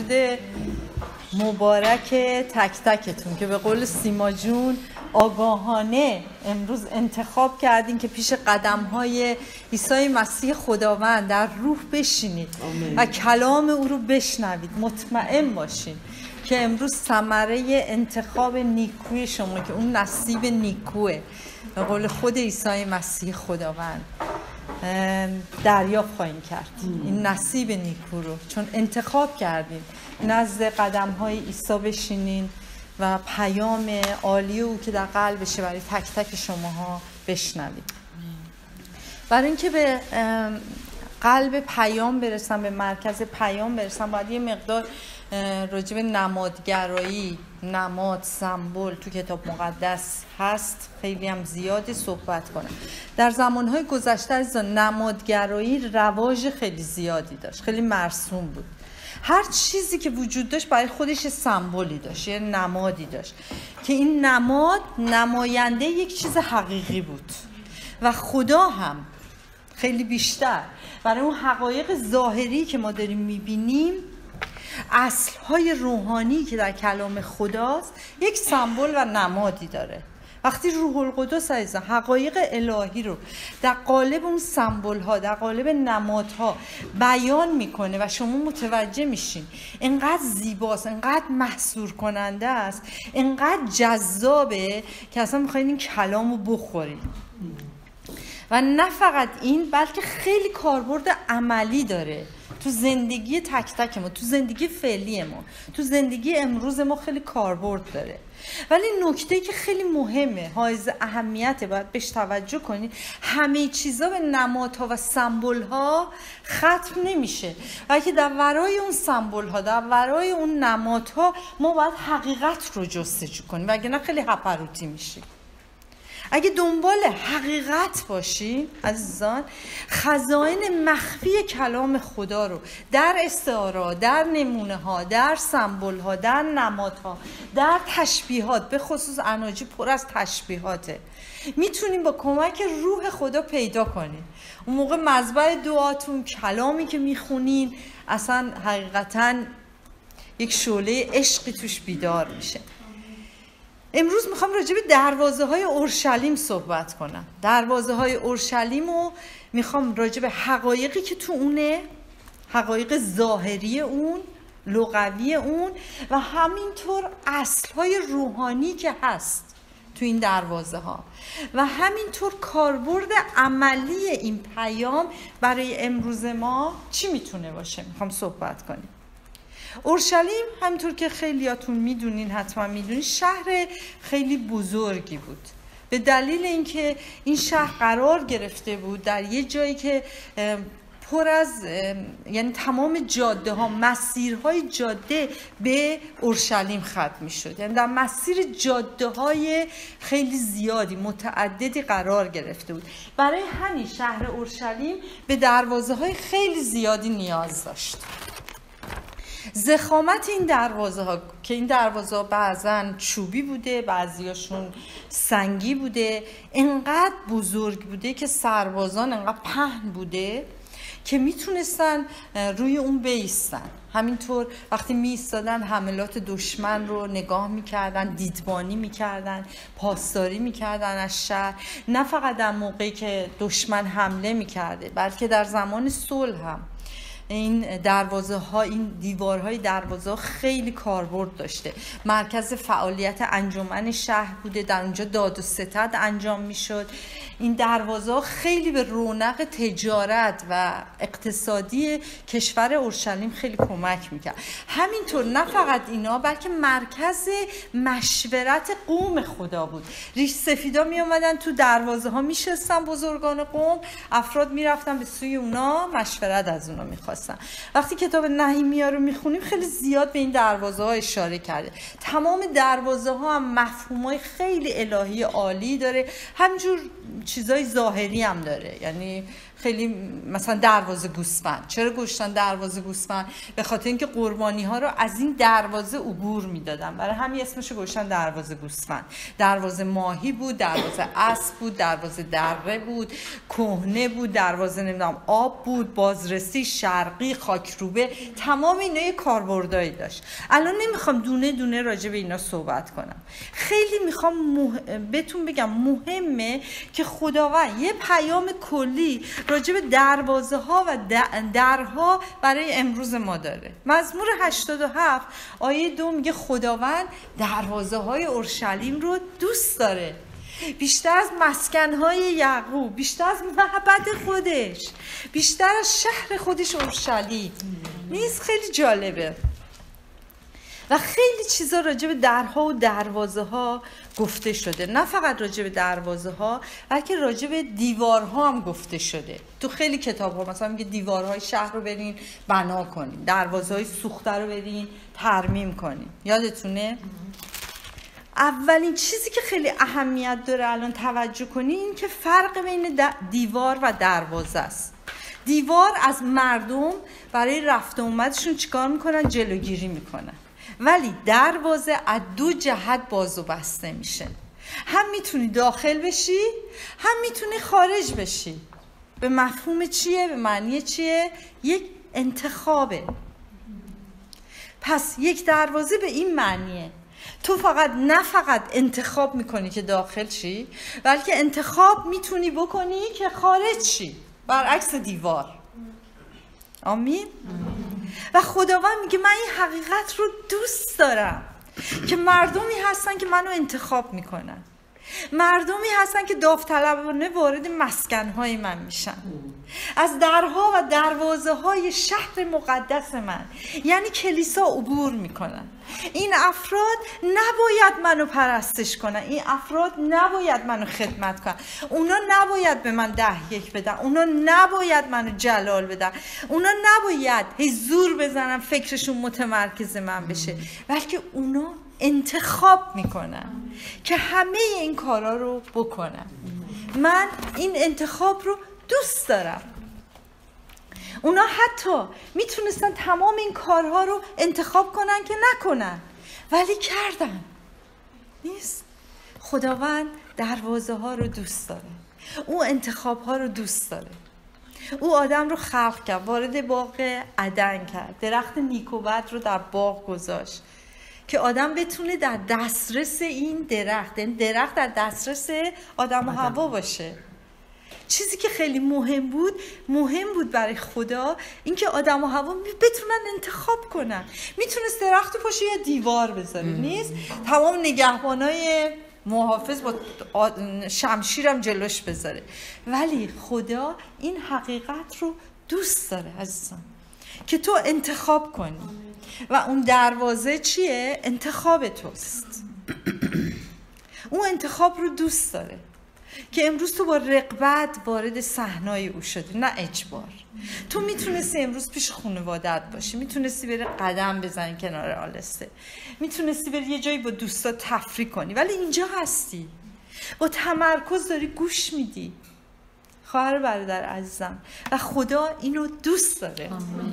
شده. مبارک تک تکتون که به قول سیما جون آگاهانه امروز انتخاب کردین که پیش قدم‌های عیسی مسیح خداوند در روح بشینید و کلام او رو بشنوید. مطمئن باشین که امروز ثمره انتخاب نیکوی شما که اون نصیب نیکوه به قول خود عیسی مسیح خداوند دریافت خواهیم کرد. این نصیب نیکو رو چون انتخاب کردین نزد قدم‌های عیسی بشینین و پیام عالی او که در قلبشه برای تک تک شماها بشنوید. برای اینکه به قلب پیام برسم، به مرکز پیام برسم، باید یه مقدار راجع به نمادگرایی، نماد، سمبل تو کتاب مقدس هست، خیلی هم زیادی صحبت کنم. در زمانهای گذشته از نمادگرایی رواج خیلی زیادی داشت، خیلی مرسوم بود. هر چیزی که وجود داشت برای خودش سمبولی داشت، یه نمادی داشت که این نماد نماینده یک چیز حقیقی بود و خدا هم خیلی بیشتر برای اون حقایق ظاهری که ما داریم میبینیم، اصلهای روحانی که در کلام خداست، یک سمبل و نمادی داره. وقتی روح القدس عزیزان حقایق الهی رو در قالب اون سمبل ها، در قالب نمادها بیان میکنه و شما متوجه میشین اینقدر زیباست، اینقدر محصور کننده است، اینقدر جذابه که اصلا میخواین این کلام رو بخورید. و نه فقط این، بلکه خیلی کاربرد عملی داره تو زندگی تک تک ما، تو زندگی فعلی ما، تو زندگی امروز ما خیلی کاربرد داره. ولی نکته‌ای که خیلی مهمه، حائز اهمیته، باید بهش توجه کنید، همه چیزا به نمادها و سمبول‌ها ختم نمیشه، بلکه در ورای اون سمبول‌ها، در ورای اون نمادها ما باید حقیقت رو جستجو کنیم، وگرنه خیلی هپروتی میشیم. اگه دنبال حقیقت باشی عزیزان، خزائن مخفی کلام خدا رو در استعاره، در نمونه ها، در سمبل ها، در نمادها، در تشبیهات، به خصوص اناجیل پر از تشبیهاته، میتونیم با کمک روح خدا پیدا کنیم. اون موقع مذبح دعاتون، کلامی که میخونین، اصلا حقیقتا یک شعله عشقی توش بیدار میشه. امروز میخوام راجع به دروازه های اورشلیم صحبت کنم. دروازه های اورشلیم رو میخوام راجع به حقایقی که تو اونه، حقایق ظاهری اون، لغوی اون و همینطور اصلهای روحانی که هست تو این دروازه ها و همینطور کاربرد عملی این پیام برای امروز ما چی میتونه باشه میخوام صحبت کنیم. اورشلیم همینطور که خیلیاتون میدونین، حتما میدونین، شهر خیلی بزرگی بود. به دلیل اینکه این شهر قرار گرفته بود در یه جایی که پر از، یعنی تمام جاده ها، مسیرهای جاده به اورشلیم ختم میشد، یعنی در مسیر جاده های خیلی زیادی متعددی قرار گرفته بود. برای همین شهر اورشلیم به دروازه های خیلی زیادی نیاز داشت. ضخامت این دروازه ها که این دروازه ها بعضن چوبی بوده، بعضیاشون سنگی بوده، انقدر بزرگ بوده که سربازان انقدر پهن بوده که میتونستن روی اون بایستن. همینطور وقتی میایستادن حملات دشمن رو نگاه میکردن، دیدبانی میکردن، پاسداری میکردن از شهر، نه فقط در موقعی که دشمن حمله میکرده بلکه در زمان صلح هم. این دروازه ها، این دیوارهای دروازه ها خیلی کاربرد داشته. مرکز فعالیت انجمن شهر بوده، در اونجا داد و ستد انجام میشد. این دروازه ها خیلی به رونق تجارت و اقتصادی کشور اورشلیم خیلی کمک میکرد. همینطور نه فقط اینا، بلکه مرکز مشورت قوم خدا بود. ریش سفیدا می اومدن تو دروازه ها میشستن، بزرگان قوم، افراد میرفتن به سوی اونا مشورت از اونا میخواستن. وقتی کتاب نهیمیا رو میخونیم خیلی زیاد به این دروازه ها اشاره کرده. تمام دروازه ها هم مفهوم های خیلی الهی عالی داره، همجور چیزای ظاهری هم داره، یعنی خیلی مثلا دروازه گوسفند. چرا گذاشتن دروازه گوسفند؟ به خاطر اینکه قربانی ها رو از این دروازه عبور میدادن، برای همین اسمش رو گذاشتن دروازه گوسفند. دروازه ماهی بود، دروازه اسب بود، دروازه دره بود، کهنه بود، دروازه نمیدونم آب بود، بازرسی، شرقی، خاکروبه، تمام اینا یه کاربردایی داشت. الان نمیخوام دونه دونه راجع به اینا صحبت کنم. خیلی میخوام بهتون بگم مهمه که خداوند یه پیام کلی راجع به دروازه ها و درها برای امروز ما داره. مزمور 87 آیه 2 میگه خداوند دروازه های اورشلیم رو دوست داره، بیشتر از مسکنهای یعقوب، بیشتر از محبت خودش، بیشتر از شهر خودش اورشلیم. نیست؟ خیلی جالبه. و خیلی چیزا راجع به درها و دروازه ها گفته شده، نه فقط راجع به دروازه ها بلکه راجع به دیوارها هم گفته شده. تو خیلی کتاب ها مثلا میگه دیوارهای شهر رو برین بنا کنین، دروازه های سوخته رو برین ترمیم کنین. یادتونه؟ اولین چیزی که خیلی اهمیت داره الان توجه کنین این که فرق بین دیوار و دروازه است. دیوار از مردم برای رفت و آمدشون چیکار میکنن؟ جلوگیری میکنن. ولی دروازه از دو جهت باز و بسته میشه، هم میتونی داخل بشی هم میتونی خارج بشی. به مفهوم چیه؟ به معنی چیه؟ یک انتخابه. پس یک دروازه به این معنیه تو نه فقط انتخاب میکنی که داخل شی، بلکه انتخاب میتونی بکنی که خارج شی، برعکس دیوار. آمین؟ و خداوند میگه من این حقیقت رو دوست دارم که مردمی هستن که منو انتخاب میکنن، مردمی هستن که داوطلبانه وارد مسکنهای من میشن، از درها و دروازه های شهر مقدس من یعنی کلیسا عبور میکنن. این افراد نباید منو پرستش کنن، این افراد نباید منو خدمت کنن، اونا نباید به من 10-1 بدن، اونا نباید منو جلال بدن، اونا نباید زور بزنن فکرشون متمرکز من بشه، بلکه اونا انتخاب میکنن که همه این کارا رو بکنن. من این انتخاب رو دوست دارم. اونا حتی میتونستن تمام این کارها رو انتخاب کنن که نکنن، ولی کردن. نیست؟ خداوند دروازه ها رو دوست داره، او انتخاب ها رو دوست داره. او آدم رو خلق کرد، وارد باغ عدن کرد، درخت نیک و بد رو در باغ گذاشت که آدم بتونه در دسترس این درخت در دسترس آدم و حوا باشه. چیزی که خیلی مهم بود برای خدا این که آدم و حوا بتونن انتخاب کنن. میتونست درخت پاشه یا دیوار بذاره، نیست؟ تمام نگهبانای محافظ با شمشیرم جلوش بذاره، ولی خدا این حقیقت رو دوست داره عزیزان که تو انتخاب کنی و اون دروازه چیه؟ انتخاب توست. اون انتخاب رو دوست داره که امروز تو با رغبت وارد صحنای او شدی، نه اجبار. تو میتونستی امروز پیش خانواده‌ات باشی، میتونستی بری قدم بزنی کنار آلسته، میتونستی بری یه جایی با دوستا تفریح کنی، ولی اینجا هستی با تمرکز داری گوش میدی. خواهر برادر عزیزم، و خدا اینو دوست داره.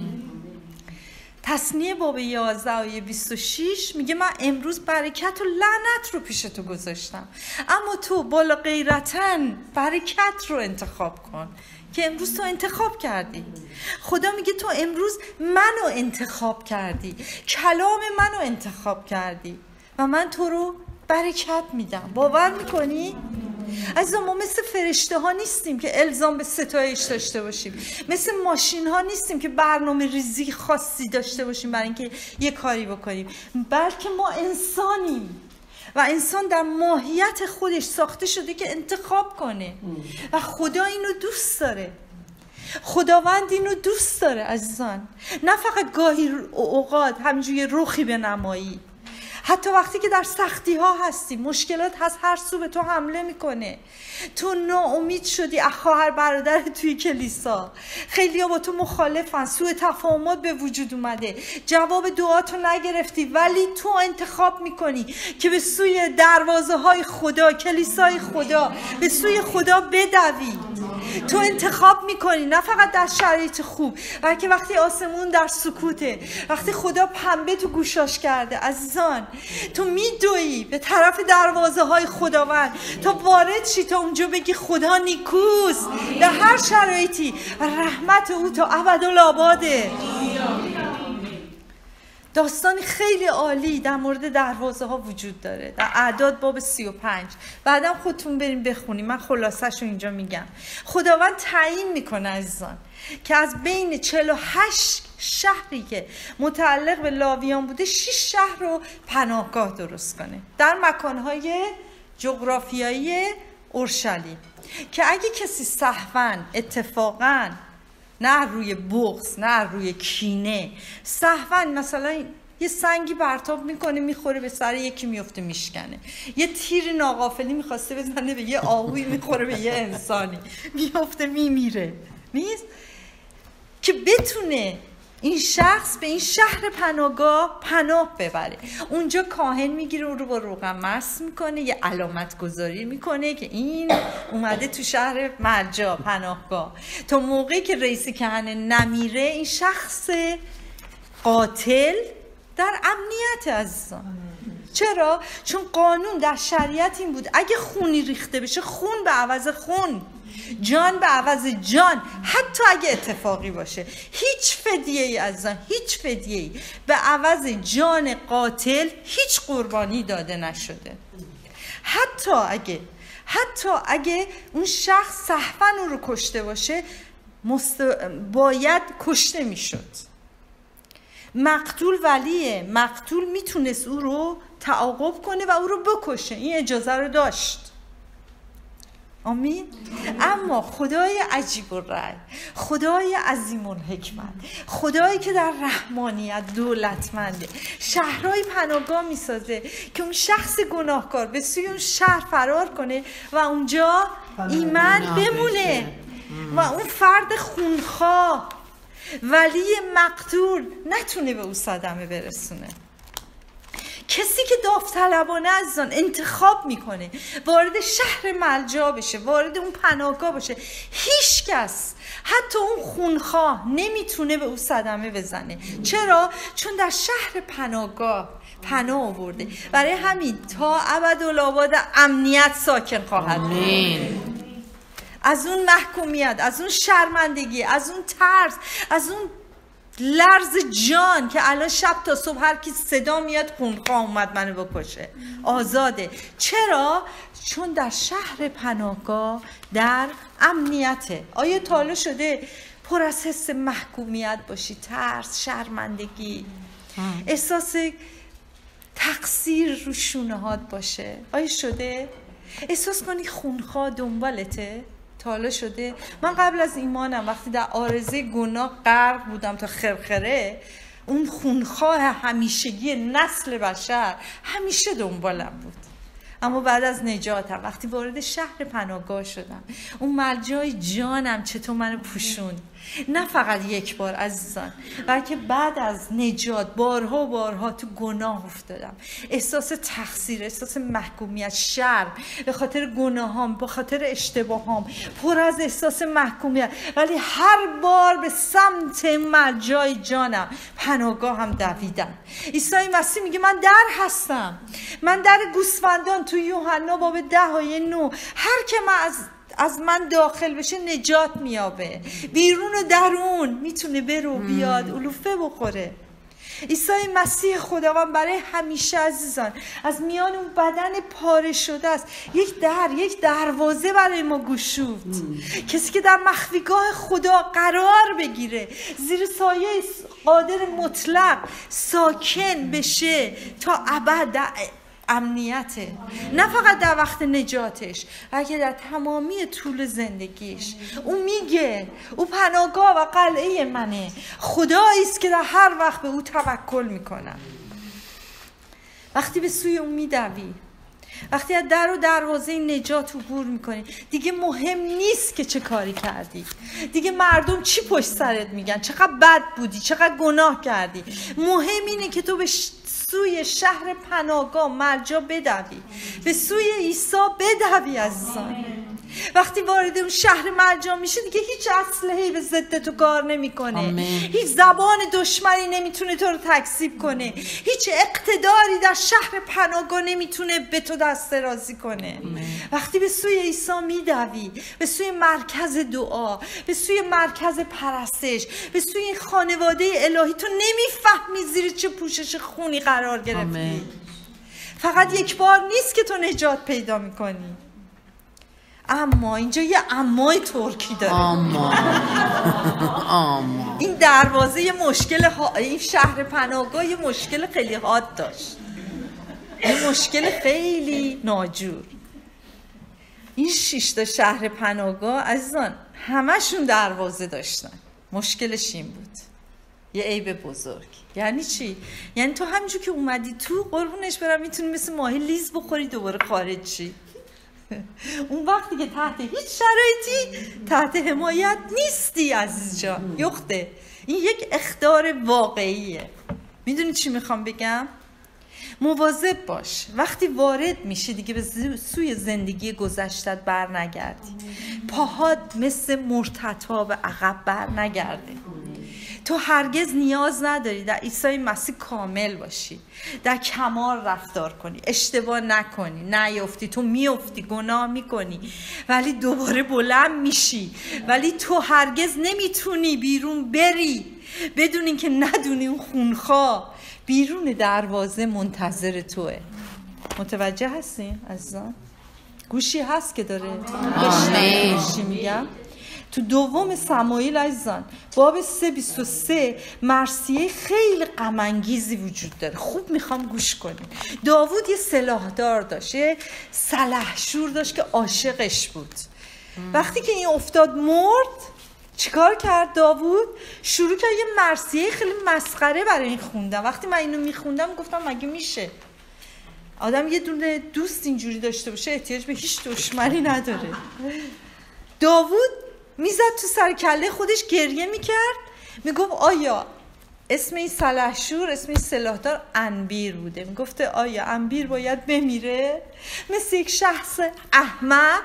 تثنیه باب 11 آیه 26 میگه من امروز برکت و لعنت رو پیش تو گذاشتم، اما تو بالا غیرتن برکت رو انتخاب کن. که امروز تو انتخاب کردی. خدا میگه تو امروز منو انتخاب کردی، کلام منو انتخاب کردی و من تو رو برکت میدم. باور میکنی؟ عزیزان ما مثل فرشته ها نیستیم که الزام به ستایش داشته باشیم، مثل ماشین ها نیستیم که برنامه ریزی خاصی داشته باشیم برای اینکه یه کاری بکنیم، بلکه ما انسانیم و انسان در ماهیت خودش ساخته شده که انتخاب کنه و خدا اینو دوست داره. خداوند اینو دوست داره عزیزان. نه فقط گاهی اوقات همینجوری رخی به نمایی، حتی وقتی که در سختی ها هستی، مشکلات هست، هر سو به تو حمله میکنه، تو ناامید شدی از خواهر برادر توی کلیسا، خیلی ها با تو مخالفن، سوء تفاهمات به وجود اومده، جواب دعاتو نگرفتی، ولی تو انتخاب میکنی که به سوی دروازه های خدا، کلیسای خدا، به سوی خدا بدوی. تو انتخاب میکنی، نه فقط در شرایط خوب، بلکه وقتی آسمون در سکوته، وقتی خدا پنبه تو گوشاش کرده. عزیزان تو میدویی به طرف دروازه های خداوند تا وارد شی، تا اونجا بگی خدا نیکوست در هر شرایطی و رحمت او تا ابدالآباده. داستانی خیلی عالی در مورد دروازه ها وجود داره در اعداد باب 35. بعدم خودتون بریم بخونیم، من خلاصش رو اینجا میگم. خداوند تعیین میکنه عزیزان که از بین 48 شهری که متعلق به لاویان بوده 6 شهر رو پناهگاه درست کنه در مکانهای جغرافیایی اورشلیم، که اگه کسی سهواً اتفاقاً، نه روی بغض نه روی کینه، سهواً مثلا یه سنگی پرتاب میکنه میخوره به سر یکی میفته میشکنه، یه تیر ناغافلی میخواسته بزنه به یه آهوی میخوره به یه انسانی میفته میمیره، نیست که بتونه این شخص به این شهر پناهگاه پناه ببره. اونجا کاهن میگیره اون رو با روغن مس میکنه، یه علامت گذاری میکنه که این اومده تو شهر مرجع پناهگاه، تا موقعی که رئیس کهنه نمیره این شخص قاتل در امنیت. عزیزان چرا؟ چون قانون در شریعت این بود اگه خونی ریخته بشه خون به عوض خون، جان به عوض جان، حتی اگه اتفاقی باشه، هیچ فدیه‌ای عزیزان، هیچ فدیه‌ای به عوض جان قاتل هیچ قربانی داده نشده. حتی اگه اون شخص سهواً اون رو کشته باشه باید کشته میشد. مقتول ولیه، مقتول میتونست او رو تعاقب کنه و او رو بکشه، این اجازه رو داشت. آمین. اما خدای عجیب الرأی، خدای عظیم الحکمت، خدایی که در رحمانیت دولتمنده، شهرهای پناهگاه میسازه که اون شخص گناهکار به سوی اون شهر فرار کنه و اونجا ایمان بمونه و اون فرد خونخواه ولی مقتول نتونه به او صدمه برسونه. کسی که داوطلبانه عزیزان انتخاب میکنه وارد شهر ملجا بشه، وارد اون پناهگاه بشه، هیچ کس حتی اون خونخواه نمیتونه به او صدمه بزنه. چرا؟ چون در شهر پناهگاه پناه آورده، برای همین تا ابدالآباد امنیت ساکن خواهد بود. از اون محکومیت، از اون شرمندگی، از اون ترس، از اون لرز جان که الان شب تا صبح هر کی صدا میاد خونخواه اومد منو بکشه، آزاده. چرا؟ چون در شهر پناهگاه در امنیته. آیا تا حالا شده پر از حس محکومیت باشی، ترس، شرمندگی، احساس تقصیر رو شونه‌هات باشه؟ آیا شده؟ احساس کنی خونخواه دنبالته؟ حالا شده؟ من قبل از ایمانم وقتی در عارضه گناه غرق بودم تا خرخره، اون خونخواه همیشگی نسل بشر همیشه دنبالم بود. اما بعد از نجاتم وقتی وارد شهر پناهگاه شدم، اون ملجای جانم چطور منو پوشوند، نه فقط یک بار عزیزان، بلکه بعد از نجات بارها و بارها تو گناه افتادم، احساس تقصیر، احساس محکومیت، شرم به خاطر گناهام، به خاطر اشتباهام، پر از احساس محکومیت، ولی هر بار به سمت ملجای جانم پناهگاه هم دویدم. عیسی مسیح میگه من در هستم، من در گوسفندان، تو یوحنا باب 10:9، هر که از من داخل بشه نجات میابه، بیرون و درون میتونه بره و بیاد علوفه بخوره. عیسی مسیح خداوند برای همیشه عزیزان از میان اون بدن پاره شده است یک دروازه برای ما گشود. کسی که در مخفیگاه خدا قرار بگیره، زیر سایه قادر مطلق ساکن بشه تا ابد، امنیته، نه فقط در وقت نجاتش بلکه در تمامی طول زندگیش. او میگه او پناهگاه و قلعه منه، خدایی است که در هر وقت به او توکل میکنم. وقتی به سوی اون میدوی، وقتی از در و دروازه نجات عبور میکنی، دیگه مهم نیست که چه کاری کردی، دیگه مردم چی پشت سرت میگن، چقدر بد بودی، چقدر گناه کردی. مهم اینه که تو به سوی شهر پناهگاه ملجا بدوی، به سوی عیسی بدوی عزیزان. وقتی وارد اون شهر مرجان میشه دیگه هیچ اسلحه‌ای به ضد تو کار نمیکنه، هیچ زبان دشمنی نمیتونه تو رو تکذیب کنه، هیچ اقتداری در شهر پناهگاه نمیتونه به تو دست درازی کنه. وقتی به سوی عیسی میدوی، به سوی مرکز دعا، به سوی مرکز پرستش، به سوی این خانواده الهی، تو نمیفهمی زیر چه پوشش خونی قرار گرفتی. فقط یک بار نیست که تو نجات پیدا میکنی. اما اینجا یه امای ترکی داره. اما این دروازه یه مشکل این شهر پناهگاه یه مشکل خیلی حاد داشت، یه مشکل خیلی ناجور. این 6 تا شهر پناهگاه عزیزان همشون دروازه داشتن. مشکلش این بود، یه عیب بزرگ. یعنی چی؟ یعنی تو همینجور که اومدی تو، قربونش برم، میتونی مثل ماهی لیز بخوری دوباره خارج شی. اون وقتی که تحت هیچ شرایطی تحت حمایت نیستی عزیز جان، یخته. این یک اخطار واقعیه. میدونی چی میخوام بگم؟ مواظب باش وقتی وارد میشی دیگه به سوی زندگی گذشتت بر نگردی، پاهات مثل مرتتا به عقب بر نگرده. تو هرگز نیاز نداری در عیسی مسیح کامل باشی، در کمال رفتار کنی، اشتباه نکنی، نیفتی. تو میفتی، گناه میکنی، ولی دوباره بلند میشی. ولی تو هرگز نمیتونی بیرون بری بدون اینکه ندونی اون خونخواه بیرون دروازه منتظر توه. متوجه هستین عزیزان؟ گوشی هست که داره گوشی میگم. تو دوم سموئیل عزیزان باب 3:23 مرثیه خیلی غم انگیزی وجود داره. خوب میخوام گوش کنید. داوود یه سلاحدار داشت، یه سلحشور داشت که عاشقش بود. وقتی که این افتاد مرد، چیکار کرد داوود؟ شروع کرد یه مرثیه خیلی مسخره برای این خوندن. وقتی من اینو میخوندم گفتم مگه میشه آدم یه دونه دوست اینجوری داشته باشه؟ احتیاج به هیچ دشمنی نداره. داوود میزد تو سر کله خودش، گریه میکرد، میگفت آیا اسم این سلحشور، اسم این سلاحدار انبیر بوده. میگفته آیا انبیر باید بمیره مثل یک شخص احمق؟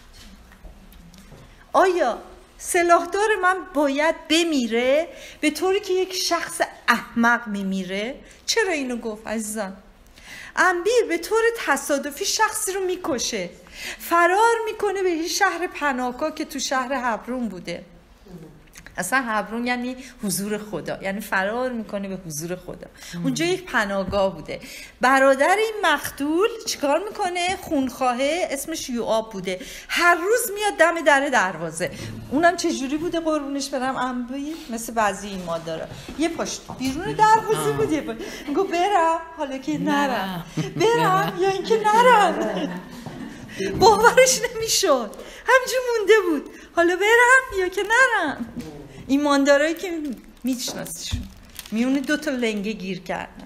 آیا سلاحدار من باید بمیره به طوری که یک شخص احمق میمیره؟ چرا اینو گفت عزیزان؟ انبیر به طور تصادفی شخصی رو میکشه، فرار میکنه به این شهر پناهگاه که تو شهر هبرون بوده. اصلا هبرون یعنی حضور خدا، یعنی فرار میکنه به حضور خدا. اونجا یک پناهگاه بوده. برادر این مقتول چیکار میکنه؟ خونخواهه، اسمش یوآب بوده. هر روز میاد دم در دروازه. اونم چجوری بوده قربونش برم؟ انبیر مثل بعضی ایماندارا یه پاش بیرون دروازه بوده، میگه برم حالا که نرم، برم یا اینکه نرم. باورش نمیشد، همینجور مونده بود، حالا برم یا که نرم. ایماندارایی که میشناسیشون میونه 2 تا لنگه گیر کردن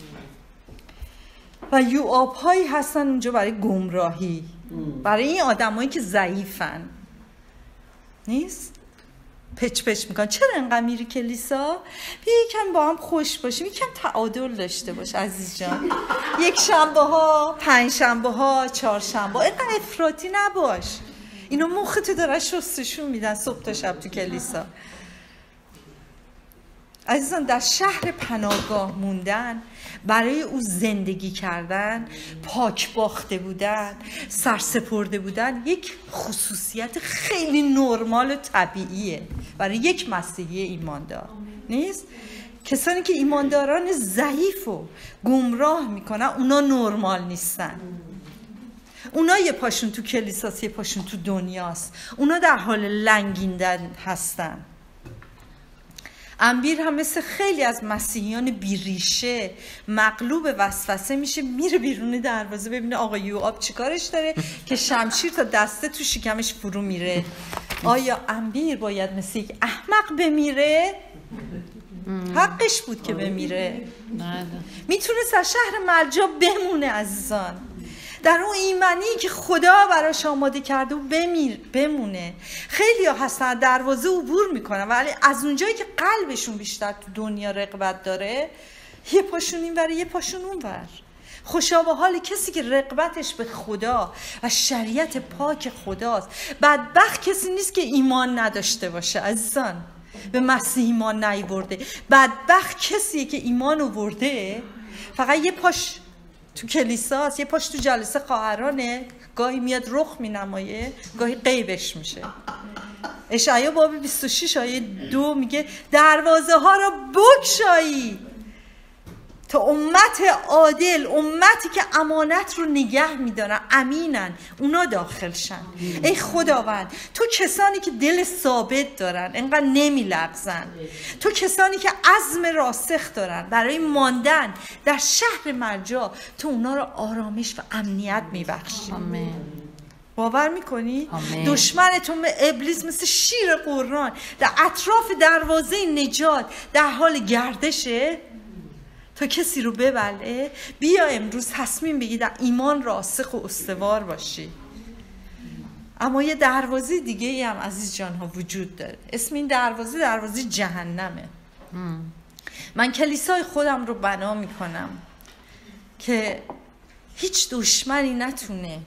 و یوآب هایی هستن اونجا برای گمراهی، برای این آدمایی که ضعیفن. نیست؟ پچ میکنن. چرا انقدر میری کلیسا؟ بیا یکم با هم خوش باشیم، یکم تعادل داشته باش عزیز جان. یک شنبه ها، 5 شنبه ها، 4 شنبه، اینقدر افراطی نباش. اینو مختو داره شستشون میدن صبح تا شب تو کلیسا. عزیزان در شهر پناهگاه موندن، برای او زندگی کردن، پاک باخته بودن، سرسپرده بودن یک خصوصیت خیلی نرمال و طبیعیه برای یک مسیحی ایماندار. نیست؟ کسانی که ایمانداران ضعیف و گمراه میکنن اونا نرمال نیستن. اونا یه پاشون تو کلیساست، یه پاشون تو دنیاست. اونا در حال لنگیندن هستن. انبیر هم مثل خیلی از مسیحیان بیریشه مغلوب وسوسه میشه، میره بیرون دروازه ببینه آقا یوآب چیکارش داره که شمشیر تا دسته تو شکمش فرو میره. آیا انبیر باید مثل یک احمق بمیره؟ حقش بود که بمیره. میتونست از شهر مرجا بمونه عزیزان، در اون ایمانی که خدا براش آماده کرده و بمونه. خیلی ها هستن دروازه عبور میکنن ولی از اونجایی که قلبشون بیشتر تو دنیا رغبت داره، یه پاشون این ور یه پاشون اون ور. خوشا به حال کسی که رغبتش به خدا و شریعت پاک خداست. بدبخت کسی نیست که ایمان نداشته باشه عزیزان، به مسیح ایمان نیاورده. بدبخت کسیه که ایمان آورده فقط یه پاش تو کلیساست، یه پاش تو جلسه خواهرانه، گاهی میاد رخ مینمایه، گاهی غیبش میشه. اشعیا باب 26 آیه 2 میگه دروازه ها را بگشایی تا امت عادل، امتی که امانت رو نگه میدارن، امینن، اونا داخل شن. ای خداوند تو کسانی که دل ثابت دارن، انقدر نمیلغزن، تو کسانی که عزم راسخ دارن برای ماندن در شهر مرجع، تو اونا رو آرامش و امنیت میبخشی. آمین. باور میکنی؟ آمین. دشمنتون ابلیس مثل شیر قرآن در اطراف دروازه نجات در حال گردشه تا کسی رو ببلعه. بیا امروز تصمیم بگی در ایمان راسخ و استوار باشی. اما یه دروازه دیگه ای هم عزیز جان ها وجود داره. اسم این دروازه جهنمه. من کلیسای خودم رو بنا میکنم که هیچ دشمنی نتونه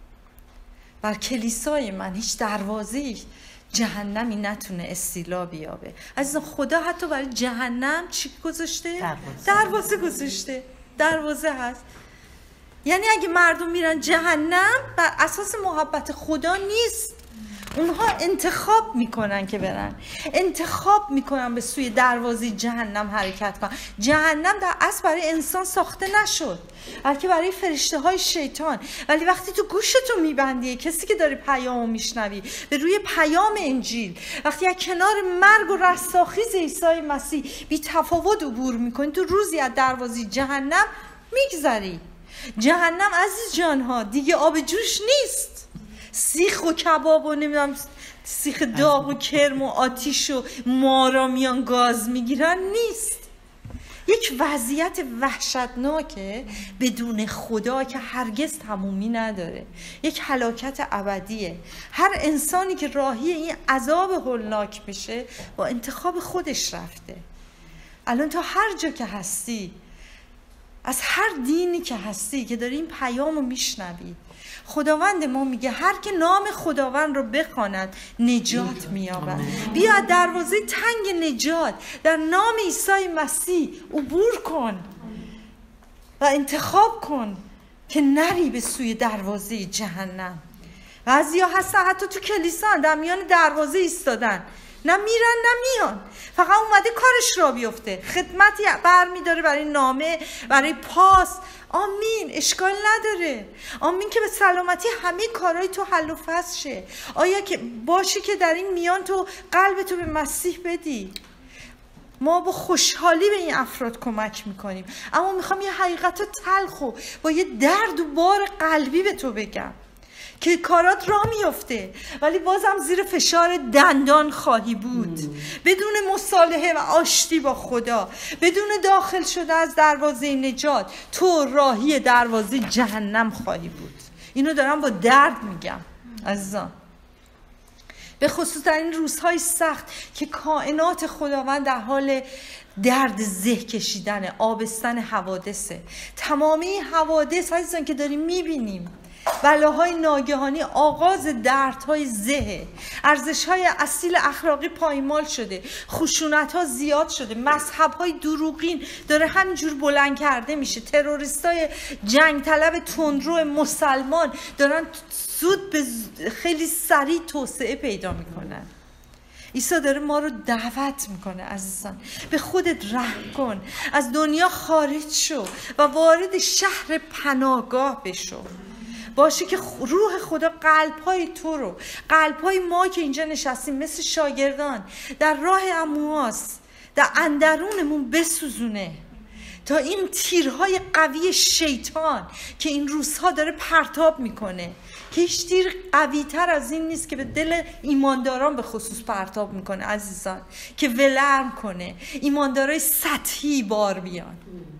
بر کلیسای من، هیچ دروازه جهنمی نتونه استیلا بیابه. عزیزان خدا حتی برای جهنم چی گذاشته؟ دروازه گذاشته. دروازه هست. یعنی اگه مردم میرن جهنم بر اساس محبت خدا نیست، اونها انتخاب میکنن که برن، انتخاب میکنن به سوی دروازه جهنم حرکت کنن. جهنم در اصل برای انسان ساخته نشد، بلکه برای فرشته های شیطان. ولی وقتی تو گوشتو میبندی، کسی که داری پیامو میشنوی به روی پیام انجیل، وقتی از کنار مرگ و رستاخیز عیسی مسیح بی تفاوت عبور میکنی، تو روزی از دروازه جهنم میگذری. جهنم عزیز جانها دیگه آب جوش نیست، سیخ و کباب و نمیدونم سیخ داغ و کرم و آتیش و مارا میان گاز میگیرن نیست. یک وضعیت وحشتناکه بدون خدا که هرگز تمومی نداره، یک هلاکت ابدیه. هر انسانی که راهی این عذاب هولناک بشه با انتخاب خودش رفته. الان تا هر جا که هستی، از هر دینی که هستی که داری این پیامو میشنوی، خداوند ما میگه هر که نام خداوند رو بخواند نجات مییابد. بیا دروازه تنگ نجات در نام عیسی مسیح عبور کن و انتخاب کن که نری به سوی دروازه جهنم. بعضیا هستن حتی تو کلیسا در میان دروازه ایستادن، نه میرن نه میان، فقط اومده کارش را بیفته، خدمتی برمیداره برای نامه، برای پاس. آمین، اشکال نداره. آمین که به سلامتی همه کارهای تو حل و فصل شه. آیا که باشی که در این میان تو قلبتو به مسیح بدی. ما با خوشحالی به این افراد کمک میکنیم، اما میخوام یه حقیقت تلخو با یه درد و بار قلبی به تو بگم که کارات را میفته ولی بازم زیر فشار دندان خواهی بود، بدون مصالحه و آشتی با خدا، بدون داخل شده از دروازه نجات، تو راهی دروازه جهنم خواهی بود. اینو دارم با درد میگم عزیزان، به خصوص در این روزهای سخت که کائنات خداوند در حال درد زه کشیدن، آبستن حوادثه. تمامی حوادث عزیزان که داریم میبینیم، بلاهای ناگهانی آغاز دردهای زه، ارزشهای اصیل اخلاقی پایمال شده، خشونت‌ها زیاد شده، مذهب‌های دروغین داره همینجور بلند کرده میشه، تروریستای جنگ طلب تندرو مسلمان دارن زود به خیلی سریع توسعه پیدا میکنن. عیسی داره ما رو دعوت میکنه عزیزان، به خودت رحم کن، از دنیا خارج شو و وارد شهر پناهگاه بشو. باشه که روح خدا قلب‌های تو رو، قلب‌های ما که اینجا نشستیم مثل شاگردان در راه امواس در اندرونمون بسوزونه تا این تیرهای قوی شیطان که این روزها داره پرتاب میکنه، که هیچ تیر قوی تر از این نیست که به دل ایمانداران به خصوص پرتاب میکنه عزیزان، که ولرم کنه، ایماندارای سطحی بار بیان.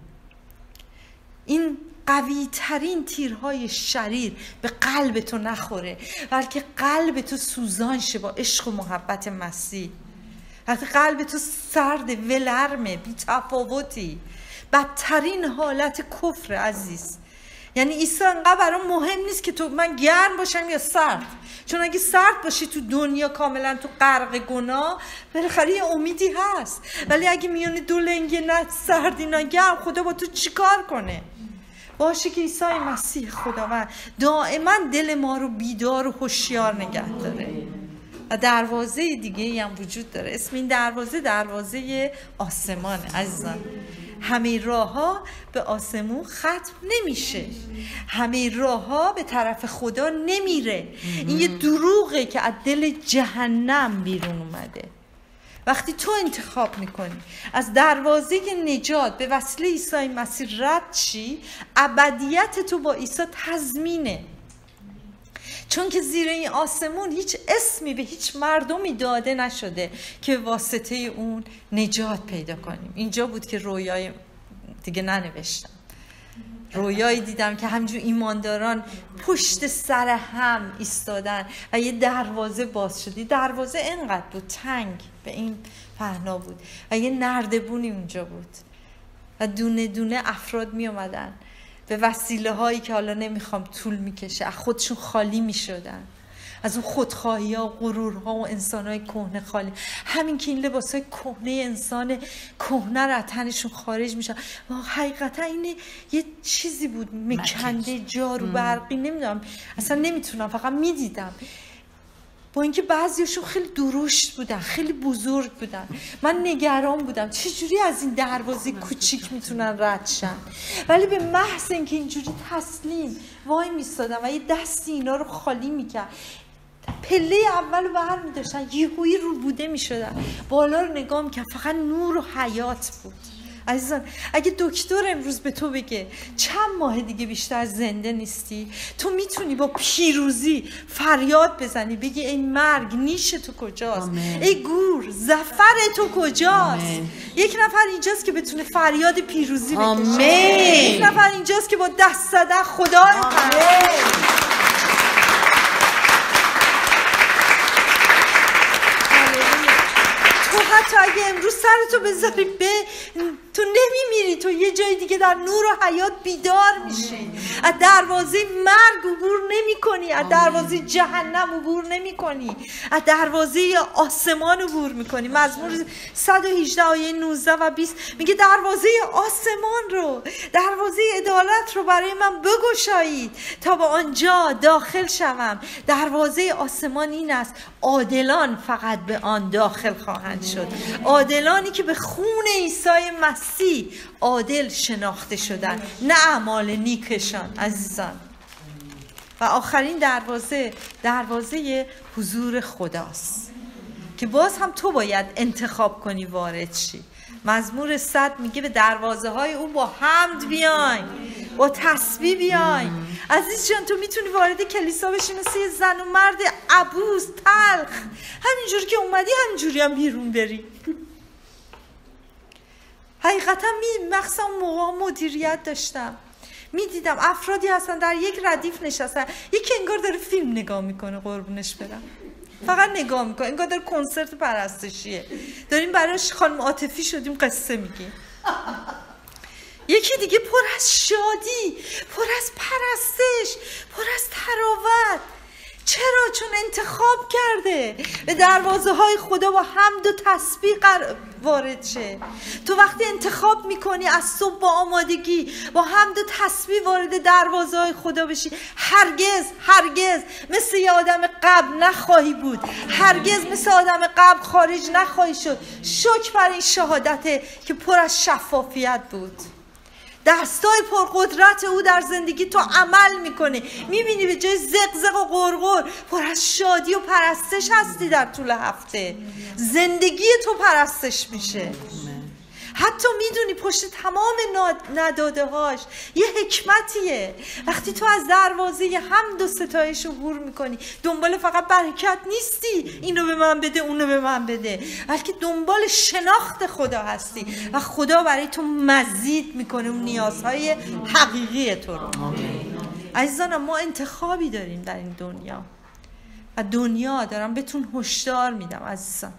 این قوی ترین تیرهای شریر به قلب تو نخوره، بلکه قلب تو سوزان شه با عشق و محبت مسیح. وقتی قلب تو سرد، ولرمه، بی تفاوتی، بدترین حالت کفر عزیز، یعنی عیسی انقدر برام مهم نیست که من گرم باشم یا سرد، چون اگه سرد باشی تو دنیا کاملا تو غرق گناه، بالاخره یه امیدی هست. ولی اگه میونه دو لنگه، نه سردی نه گرم، خدا با تو چیکار کنه؟ باشه که عیسی مسیح خداوند دائما دل ما رو بیدار و هوشیار نگه داره. و دروازه دیگه هم وجود داره، اسم این دروازه آسمانه عزیزان. همه راه ها به آسمون ختم نمیشه، همه راه ها به طرف خدا نمیره. این یه دروغه که از دل جهنم بیرون اومده. وقتی تو انتخاب میکنی از دروازه نجات به وسیله عیسی مسیح رد شی، ابدیت تو با عیسی تضمینه. چون که زیر این آسمون هیچ اسمی به هیچ مردمی داده نشده که واسطه اون نجات پیدا کنیم. اینجا بود که رویای دیگه ننوشتم، رویایی دیدم که همینجور ایمانداران پشت سر هم ایستادن و یه دروازه باز شد. دروازه اینقدر بود، تنگ به این پهنا بود و یه نردبونی اونجا بود و دونه دونه افراد می اومدن به وسیله هایی که حالا نمیخوام طول میکشه، از خودشون خالی میشدن، از اون خودخواهی ها و غرور ها و انسان های کهنه خالی. همین که این لباس های کهنه انسان کهنه را تنشون خارج میشن. حقیقتا این یه چیزی بود مکنده جارو برقی، نمیدونم اصلا نمیتونم، فقط میدیدم. با اینکه بعضیشون خیلی درشت بودن، خیلی بزرگ بودن، من نگران بودم چجوری از این دروازه کوچیک میتونن رد شن. ولی به محض اینکه اینجوری تسلیم وای میستادم و یه دستی اینا رو خالی میکرد، پله اول رو بر میداشتن، یهویی رو بوده میشدن، بالا رو نگاه میکرد، فقط نور و حیات بود. عزیزان اگه دکتر امروز به تو بگه چند ماه دیگه بیشتر زنده نیستی، تو میتونی با پیروزی فریاد بزنی، بگی ای مرگ نیش تو کجاست؟ آمین. ای گور زفر تو کجاست؟ آمین. یک نفر اینجاست که بتونه فریاد پیروزی بکشه. یک نفر اینجاست که با دست زدن خدا رو پرستش. حتی اگه امروز سرتو بذاری تو نمیمیری، تو یه جای دیگه در نور و حیات بیدار میشی. از دروازه مرگ عبور نمی کنی، از دروازه جهنم عبور نمی کنی، از دروازه آسمان عبور میکنی. مزمور 118 آیه 19 و 20 میگه دروازه آسمان رو، دروازه عدالت رو برای من بگشایید تا به آنجا داخل شوم. دروازه آسمان این است، عادلان فقط به آن داخل خواهند شد. عادلانی که به خون عیسی مسیح عادل شناخته شدن، نه اعمال نیکشان. عزیزان و آخرین دروازه حضور خداست که باز هم تو باید انتخاب کنی وارد شی. مزمور 100 میگه به دروازه های او با حمد بیاین، با تسبیح بیاین. عزیز جان تو میتونی وارد کلیسا بشی مثل یه زن و مرد عبوس تلخ، همینجوری که اومدی همینجوری هم بیرون بری. حقیقتا مخصوصا موقع مدیریت داشتم، میدیدم افرادی هستن در یک ردیف نشستن، یکی انگار داره فیلم نگاه میکنه، قربونش برم، فقط نگاه میکنه، انگار داره کنسرت پرستشیه، داریم براش خانم عاطفی شدیم قصه میگیم. یکی دیگه پر از شادی، پر از پرستش، پر از تراوت. چرا؟ چون انتخاب کرده به دروازه های خدا با حمد و تسبیح وارد شه. تو وقتی انتخاب میکنی از صبح با آمادگی با حمد و تسبیح وارد دروازه های خدا بشی، هرگز مثل یه آدم قبل نخواهی بود، هرگز مثل آدم قبل خارج نخواهی شد. شکر بر این شهادته که پر از شفافیت بود. دستای پرقدرت او در زندگی تو عمل میکنه، میبینی به جای زقزق و غرغر پر از شادی و پرستش هستی. در طول هفته زندگی تو پرستش میشه. حتی میدونی پشت تمام نداده هاش یه حکمتیه. وقتی تو از دروازه حمد و ستایش عبور میکنی، دنبال فقط برکت نیستی، اینو به من بده اونو به من بده، بلکه دنبال شناخت خدا هستی و خدا برای تو مزید میکنه اون نیازهای حقیقی تو رو. عزیزان ما انتخابی داریم در این دنیا و دنیا دارم بهتون هشدار میدم عزیزان،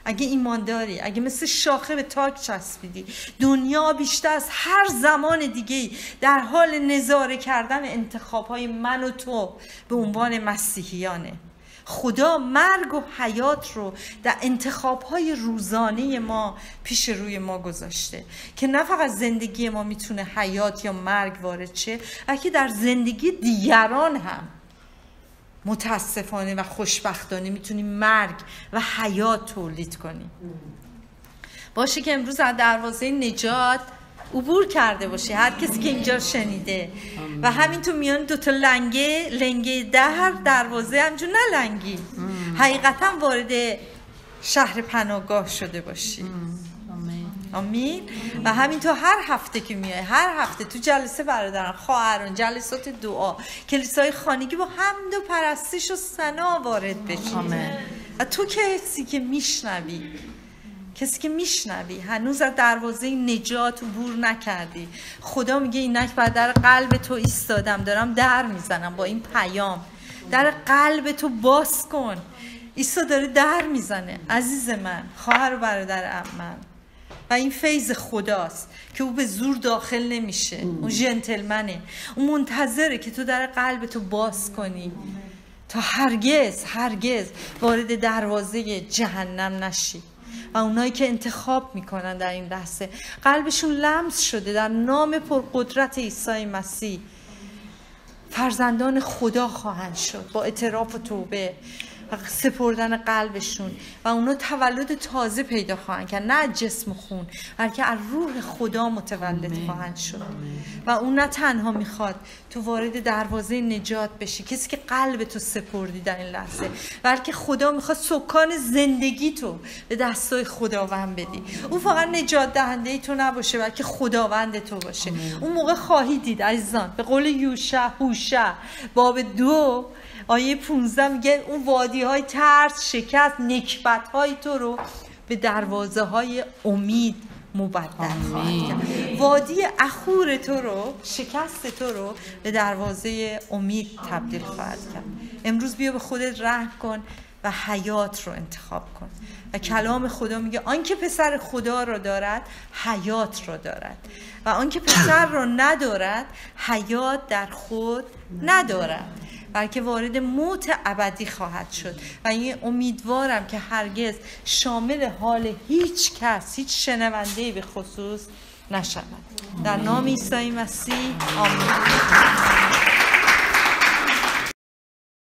اگه ایمان داری، اگه مثل شاخه به تاک چسبیدی، دنیا بیشتر از هر زمان دیگه در حال نظاره کردن انتخاب‌های من و تو به عنوان مسیحیانه. خدا مرگ و حیات رو در انتخاب‌های روزانه ما پیش روی ما گذاشته که نه فقط زندگی ما میتونه حیات یا مرگ وارد شه، بلکه در زندگی دیگران هم متاسفانه و خوشبختانه میتونیم مرگ و حیات تولید کنیم. باشه که امروز از دروازه نجات عبور کرده باشی، هر کسی که اینجا شنیده، و همین تو میان دوتا لنگه در دروازه همجور نلنگی، حقیقتا وارد شهر پناهگاه شده باشی. آمین. و همین تو هر هفته که میای، هر هفته تو جلسه برادران، خواهران، جلسات دعا، کلیسای خانگی با حمد و پرستش و ثنا وارد بشی. و تو کسی که میشنوی هنوز از دروازه نجات عبور نکردی، خدا میگه اینک بعد در قلب تو ایستادم، دارم در میزنم با این پیام، در قلب تو باز کن. عیسی داره در میزنه عزیز من، خواهر و برادر من. و این فیض خداست که او به زور داخل نمیشه، اون ژنتلمنه، اون منتظره که تو در قلب تو باز کنی تا هرگز وارد دروازه جهنم نشی. و اونایی که انتخاب میکنن در این لحظه قلبشون لمس شده در نام پرقدرت عیسی مسیح، فرزندان خدا خواهند شد با اعتراف و توبه و سپردن قلبشون، و اونا تولد تازه پیدا خواهند کرد، نه از جسم و خون بلکه از روح خدا متولد خواهند شد. و اون نه تنها میخواد تو وارد دروازه نجات بشی، کسی که قلب تو سپردی در این لحظه، بلکه خدا میخواد سکان زندگی تو به دستای خداوند بدی. اون فقط نجات دهنده ای تو نباشه بلکه خداوند تو باشه. اون موقع خواهی دید عزیزان، به قول هوشع باب 2 آیه 15 میگه اون وادی های ترس، شکست، نکبت های تو رو به دروازه های امید مبدل خواهد کرد. وادی اخور تو رو، شکست تو رو به دروازه امید تبدیل خواهد کرد. امروز بیا به خودت رحم کن و حیات رو انتخاب کن. و کلام خدا میگه آنکه پسر خدا رو دارد حیات رو دارد، و آنکه پسر رو ندارد حیات در خود ندارد، بلکه وارد موت ابدی خواهد شد. و این امیدوارم که هرگز شامل حال هیچ کس، هیچ شنونده‌ای به خصوص نشود. در نام عیسی مسیح آمین.